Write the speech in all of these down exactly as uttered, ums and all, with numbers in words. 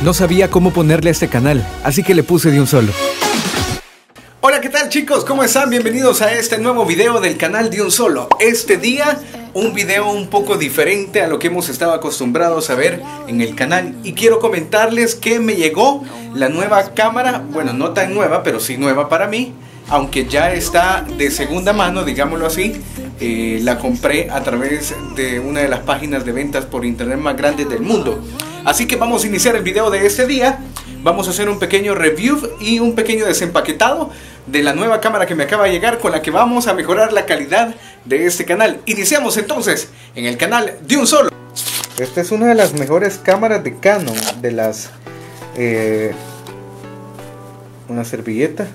No sabía cómo ponerle a este canal, así que le puse de un solo. Hola, ¿qué tal chicos? ¿Cómo están? Bienvenidos a este nuevo video del canal de un solo. Este día, un video un poco diferente a lo que hemos estado acostumbrados a ver en el canal. Y quiero comentarles que me llegó la nueva cámara, bueno, no tan nueva, pero sí nueva para mí. Aunque ya está de segunda mano, digámoslo así. eh, La compré a través de una de las páginas de ventas por internet más grandes del mundo. Así que vamos a iniciar el video de este día. Vamos a hacer un pequeño review y un pequeño desempaquetado de la nueva cámara que me acaba de llegar, con la que vamos a mejorar la calidad de este canal. Iniciamos entonces en el canal de un solo. Esta es una de las mejores cámaras de Canon, de las... Eh, una servilleta.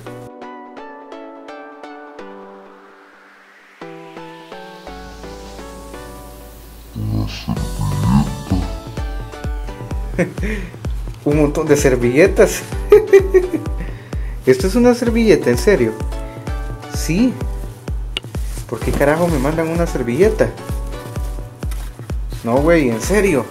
Un montón de servilletas. Esto es una servilleta, ¿en serio? Sí. ¿Por qué carajo me mandan una servilleta? No, güey, en serio.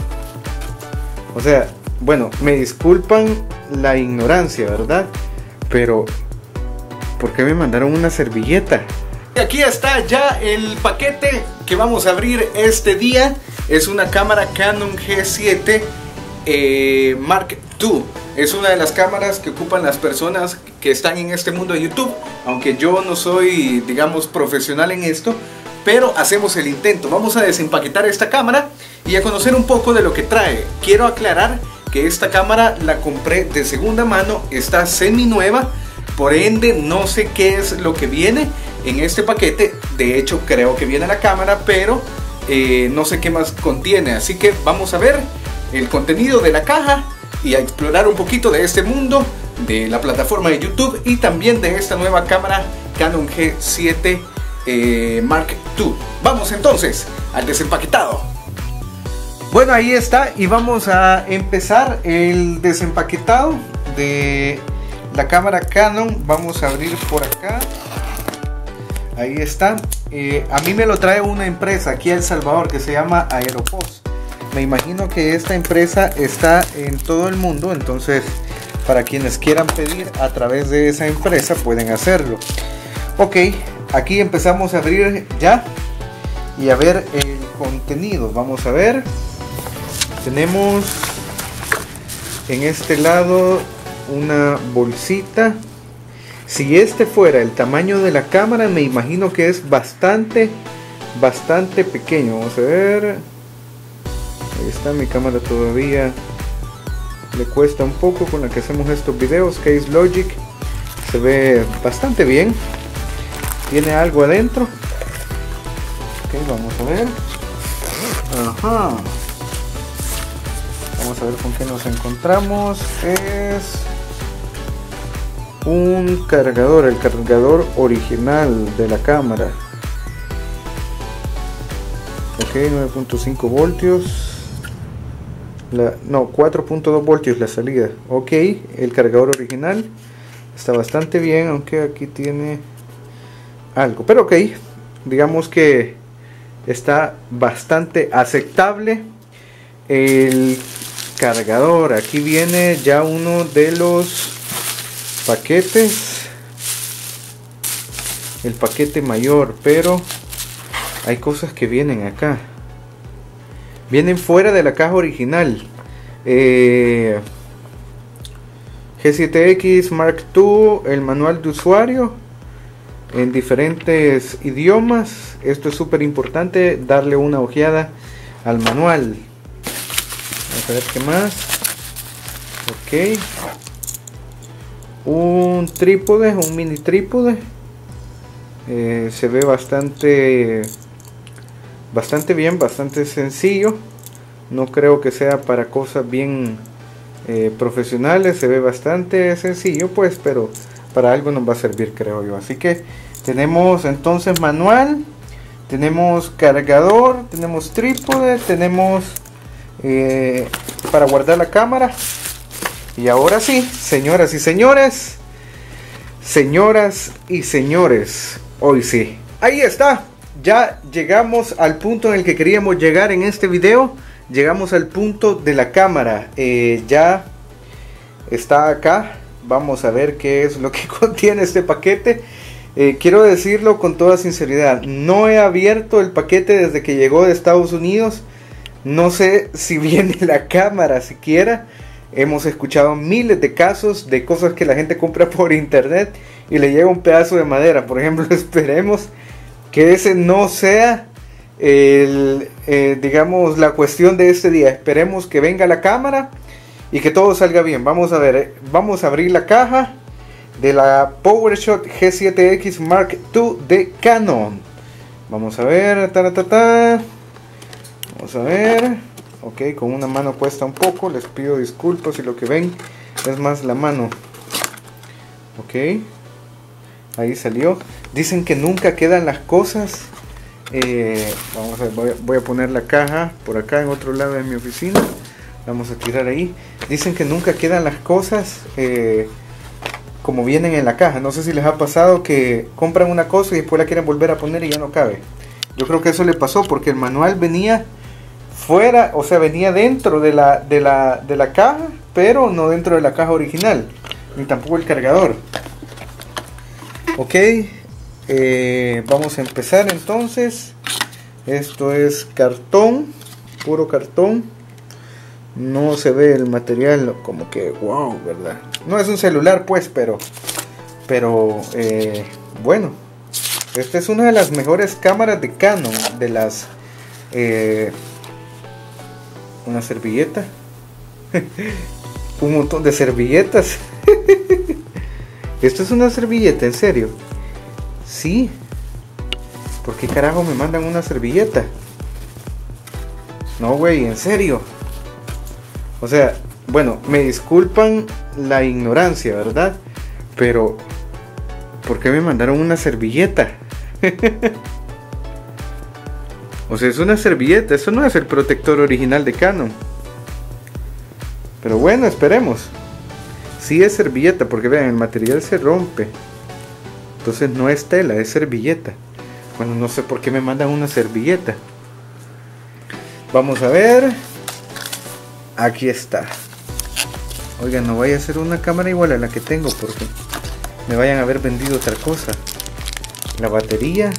O sea, bueno, me disculpan la ignorancia, ¿verdad? Pero ¿por qué me mandaron una servilleta? Aquí está ya el paquete que vamos a abrir este día. Es una cámara Canon G siete eh, Mark dos. Es una de las cámaras que ocupan las personas que están en este mundo de YouTube. Aunque yo no soy, digamos, profesional en esto, pero hacemos el intento. Vamos a desempaquetar esta cámara y a conocer un poco de lo que trae. Quiero aclarar que esta cámara la compré de segunda mano, está semi nueva. Por ende no sé qué es lo que viene en este paquete. De hecho creo que viene la cámara, pero eh, no sé qué más contiene. Así que vamos a ver el contenido de la caja y a explorar un poquito de este mundo, de la plataforma de YouTube y también de esta nueva cámara Canon G siete eh, Mark dos. Vamos entonces al desempaquetado. Bueno, ahí está, y vamos a empezar el desempaquetado de la cámara Canon. Vamos a abrir por acá. Ahí está. eh, A mí me lo trae una empresa aquí en El Salvador que se llama Aeropost. Me imagino que esta empresa está en todo el mundo, entonces para quienes quieran pedir a través de esa empresa pueden hacerlo. Ok, aquí empezamos a abrir ya y a ver el contenido. Vamos a ver. Tenemos en este lado una bolsita. Si este fuera el tamaño de la cámara, me imagino que es bastante, bastante pequeño. Vamos a ver. Ahí está, mi cámara todavía le cuesta un poco con la que hacemos estos videos. Case Logic, se ve bastante bien. Tiene algo adentro. Ok, vamos a ver. Ajá. Vamos a ver con qué nos encontramos. Es un cargador, el cargador original de la cámara. Ok, nueve punto cinco voltios. La, no, cuatro punto dos voltios la salida. Ok, el cargador original está bastante bien, aunque aquí tiene algo, pero ok, digamos que está bastante aceptable. El cargador, aquí viene ya uno de los paquetes, el paquete mayor, pero hay cosas que vienen acá. Vienen fuera de la caja original. eh, G siete X Mark dos, el manual de usuario en diferentes idiomas. Esto es súper importante, darle una ojeada al manual. Vamos a ver qué más. Ok, un trípode, un mini trípode. eh, se ve bastante bastante bien, bastante sencillo. No creo que sea para cosas bien eh, profesionales. Se ve bastante sencillo, pues, pero para algo nos va a servir, creo yo. Así que tenemos entonces manual, tenemos cargador, tenemos trípode, tenemos eh, para guardar la cámara. Y ahora sí, señoras y señores, señoras y señores, hoy sí, ahí está. Ya llegamos al punto en el que queríamos llegar en este video. Llegamos al punto de la cámara. eh, Ya está acá. Vamos a ver qué es lo que contiene este paquete. Eh, quiero decirlo con toda sinceridad, no he abierto el paquete desde que llegó de Estados Unidos. No sé si viene la cámara siquiera. Hemos escuchado miles de casos de cosas que la gente compra por internet y le llega un pedazo de madera. Por ejemplo, esperemos que ese no sea el, eh, digamos, la cuestión de este día. Esperemos que venga la cámara y que todo salga bien. Vamos a ver, eh, vamos a abrir la caja de la PowerShot G siete X Mark dos de Canon. Vamos a ver, ta, ta, ta. Vamos a ver. Ok, con una mano cuesta un poco. Les pido disculpas si lo que ven es más la mano. Ok, ahí salió. Dicen que nunca quedan las cosas. Eh, vamos a ver, voy a, voy a poner la caja por acá en otro lado de mi oficina. Vamos a tirar ahí. Dicen que nunca quedan las cosas eh, como vienen en la caja. No sé si les ha pasado que compran una cosa y después la quieren volver a poner y ya no cabe. Yo creo que eso le pasó porque el manual venía fuera, o sea, venía dentro de la, de la, de la caja, pero no dentro de la caja original, ni tampoco el cargador. Ok, eh, vamos a empezar entonces. Esto es cartón, puro cartón. No se ve el material como que wow, ¿verdad? No es un celular pues, pero pero eh, bueno, esta es una de las mejores cámaras de Canon, de las eh, una servilleta, un montón de servilletas. Esto es una servilleta, ¿en serio? Sí. ¿Por qué carajo me mandan una servilleta? No, güey, en serio. O sea, bueno, me disculpan la ignorancia, ¿verdad? Pero, ¿por qué me mandaron una servilleta? O sea, es una servilleta, eso no es el protector original de Canon. Pero bueno, esperemos. Sí es servilleta, porque vean, el material se rompe. Entonces no es tela, es servilleta. Bueno, no sé por qué me mandan una servilleta. Vamos a ver. Aquí está. Oigan, no vaya a ser una cámara igual a la que tengo, porque me vayan a haber vendido otra cosa. La batería.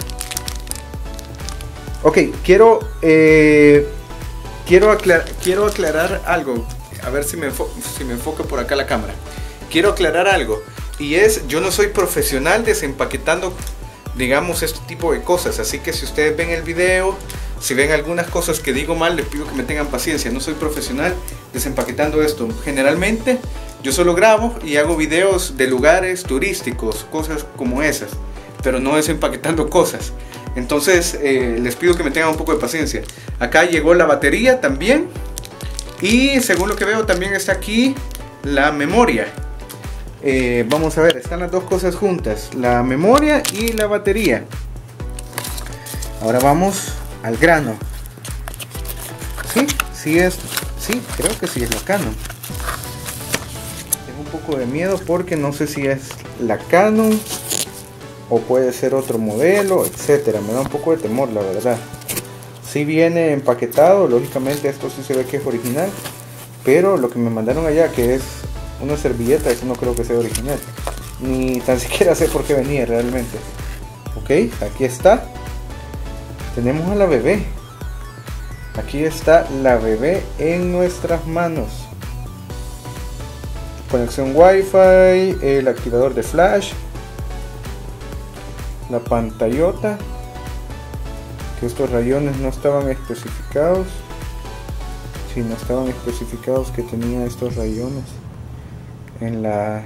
Ok, quiero eh, quiero, aclar quiero aclarar algo. A ver si me, si me enfoca por acá la cámara. Quiero aclarar algo. Y es, yo no soy profesional desempaquetando, digamos, este tipo de cosas. Así que si ustedes ven el video, si ven algunas cosas que digo mal, les pido que me tengan paciencia. No soy profesional desempaquetando esto. Generalmente yo solo grabo y hago videos de lugares turísticos, cosas como esas, pero no desempaquetando cosas. Entonces eh, les pido que me tengan un poco de paciencia. Acá llegó la batería también. Y según lo que veo también está aquí la memoria. Eh, vamos a ver, están las dos cosas juntas, la memoria y la batería. Ahora vamos al grano. Sí, sí es, sí, creo que sí es la Canon. Tengo un poco de miedo porque no sé si es la Canon o puede ser otro modelo, etcétera. Me da un poco de temor, la verdad. Si viene empaquetado, lógicamente esto sí se ve que es original, pero lo que me mandaron allá, que es una servilleta, eso no creo que sea original, ni tan siquiera sé por qué venía realmente. Ok, aquí está. Tenemos a la bebé. Aquí está la bebé en nuestras manos. Conexión Wi-Fi, el activador de flash, la pantallota, que estos rayones no estaban especificados. Si no estaban especificados que tenía estos rayones en la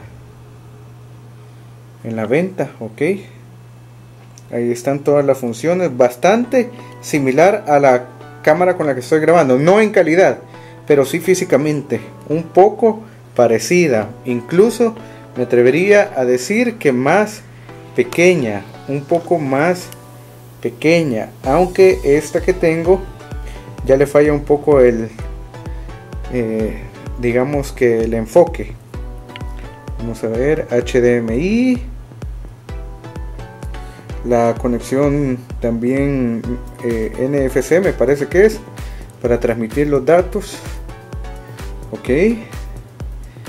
en la venta. Ok, ahí están todas las funciones, bastante similar a la cámara con la que estoy grabando, no en calidad, pero sí físicamente un poco parecida, incluso me atrevería a decir que más pequeña, un poco más pequeña, aunque esta que tengo ya le falla un poco el eh, digamos que el enfoque. Vamos a ver, H D M I, la conexión también eh, N F C me parece que es para transmitir los datos. Ok,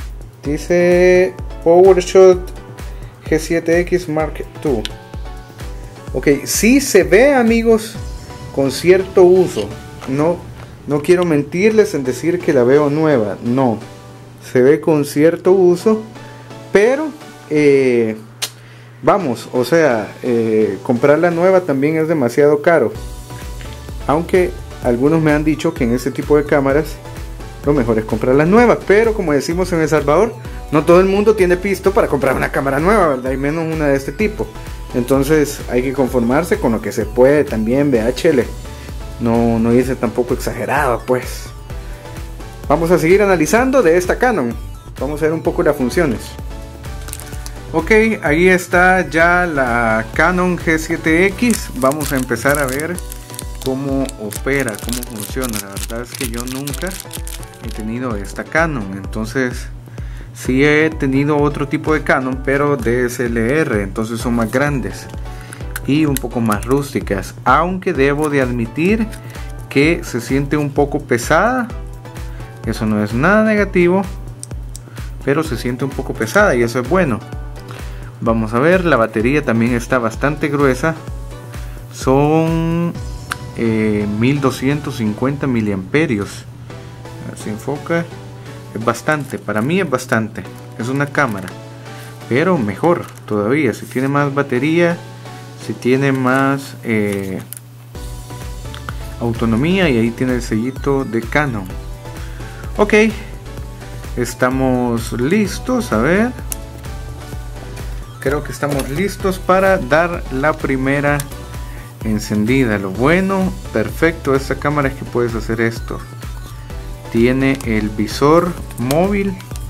Dice PowerShot G siete X Mark dos. Ok, sí se ve, amigos, con cierto uso. No, no quiero mentirles en decir que la veo nueva. No, se ve con cierto uso. Pero eh, vamos, o sea, eh, comprarla nueva también es demasiado caro. Aunque algunos me han dicho que en este tipo de cámaras lo mejor es comprar las nuevas. Pero como decimos en El Salvador, no todo el mundo tiene pisto para comprar una cámara nueva, ¿verdad? Y menos una de este tipo. Entonces hay que conformarse con lo que se puede también, V H L. No, no irse tampoco exagerado, pues. Vamos a seguir analizando de esta Canon. Vamos a ver un poco las funciones. Ok, ahí está ya la Canon G siete X. Vamos a empezar a ver cómo opera, cómo funciona. La verdad es que yo nunca he tenido esta Canon. Entonces sí he tenido otro tipo de Canon, pero D S L R. Entonces son más grandes y un poco más rústicas, aunque debo de admitir que se siente un poco pesada. Eso no es nada negativo, pero se siente un poco pesada y eso es bueno. Vamos a ver, la batería también está bastante gruesa. Son eh, mil doscientos cincuenta miliamperios. Se enfoca, es bastante, para mí es bastante. Es una cámara, pero mejor todavía si tiene más batería, si tiene más eh, autonomía, y ahí tiene el sellito de Canon. Ok, estamos listos. A ver, creo que estamos listos para dar la primera encendida. Lo bueno, perfecto de esta cámara es que puedes hacer esto. Tiene el visor móvil.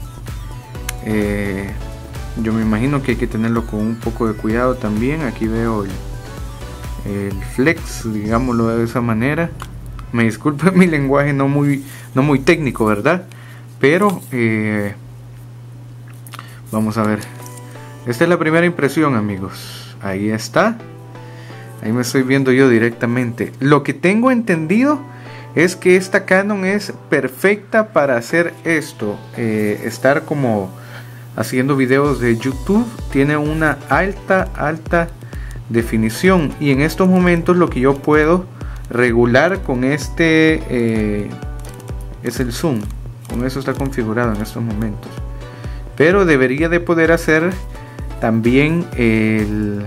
eh, Yo me imagino que hay que tenerlo con un poco de cuidado también. Aquí veo el, el flex, digámoslo de esa manera. Me disculpen mi lenguaje no muy, no muy técnico, ¿verdad? Pero eh, vamos a ver. Esta es la primera impresión, amigos. Ahí está. Ahí me estoy viendo yo directamente. Lo que tengo entendido es que esta Canon es perfecta para hacer esto. Eh, estar como haciendo videos de YouTube. Tiene una alta, alta definición. Y en estos momentos lo que yo puedo regular con este eh, es el zoom. Con eso está configurado en estos momentos. Pero debería de poder hacer también el...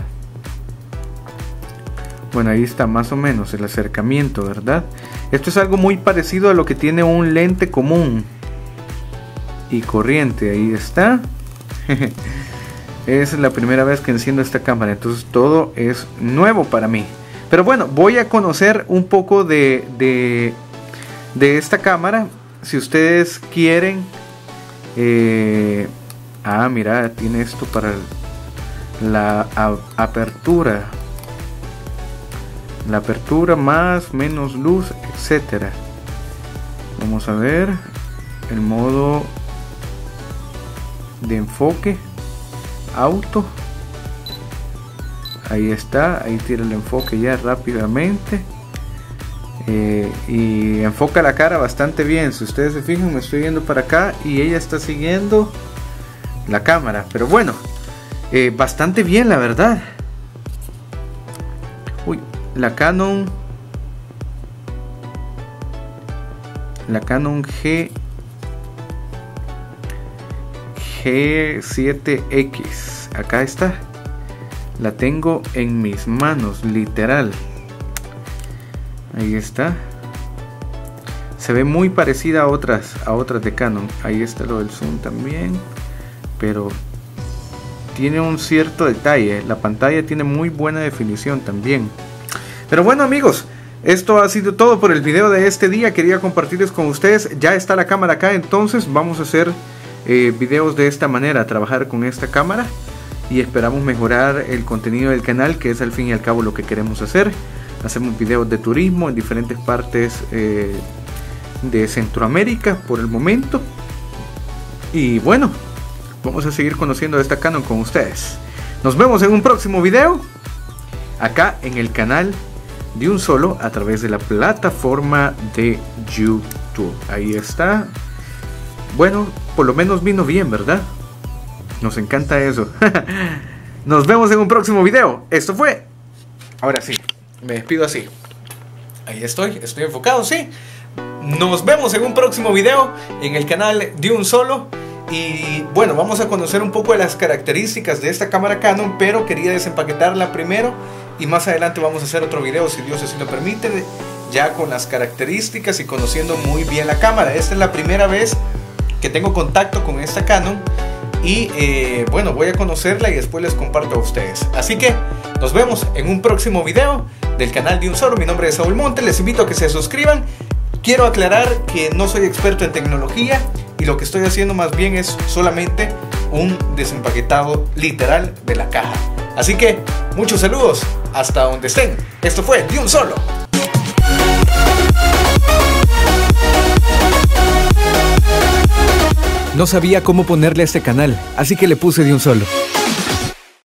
Bueno, ahí está más o menos el acercamiento, ¿verdad? Esto es algo muy parecido a lo que tiene un lente común y corriente. Ahí está. Es la primera vez que enciendo esta cámara, entonces todo es nuevo para mí. Pero bueno, voy a conocer un poco de, de, de esta cámara. Si ustedes quieren... Eh, ah, mira, tiene esto para la a, apertura. La apertura, más, menos luz, etcétera. Vamos a ver el modo de enfoque auto. Ahí está, ahí tira el enfoque ya rápidamente. Eh, y enfoca la cara bastante bien. Si ustedes se fijan, me estoy yendo para acá y ella está siguiendo la cámara. Pero bueno, eh, bastante bien, la verdad. Uy, la Canon La Canon G G siete X. Acá está. La tengo en mis manos, literal. Ahí está. Se ve muy parecida a otras, a otras de Canon. Ahí está lo del zoom también. Pero tiene un cierto detalle. La pantalla tiene muy buena definición también. Pero bueno, amigos, esto ha sido todo por el video de este día. Quería compartirles con ustedes. Ya está la cámara acá, entonces vamos a hacer eh, videos de esta manera, trabajar con esta cámara. Y esperamos mejorar el contenido del canal, que es al fin y al cabo lo que queremos hacer. Hacemos videos de turismo en diferentes partes eh, de Centroamérica por el momento. Y bueno, vamos a seguir conociendo esta Canon con ustedes. Nos vemos en un próximo video, acá en el canal de Un Solo, a través de la plataforma de YouTube. Ahí está. Bueno, por lo menos vino bien, ¿verdad? Nos encanta eso. Nos vemos en un próximo video. Esto fue... Ahora sí, me despido así. Ahí estoy, estoy enfocado, sí. Nos vemos en un próximo video en el canal de Un Solo. Y bueno, vamos a conocer un poco de las características de esta cámara Canon, pero quería desempaquetarla primero y más adelante vamos a hacer otro video, si Dios así lo permite, ya con las características y conociendo muy bien la cámara. Esta es la primera vez que tengo contacto con esta Canon y eh, bueno, voy a conocerla y después les comparto a ustedes. Así que nos vemos en un próximo video del canal de Un Solo. Mi nombre es Saúl Montes, les invito a que se suscriban. Quiero aclarar que no soy experto en tecnología y lo que estoy haciendo más bien es solamente un desempaquetado literal de la caja. Así que muchos saludos hasta donde estén. Esto fue de Un Solo. No sabía cómo ponerle a este canal, así que le puse de Un Solo.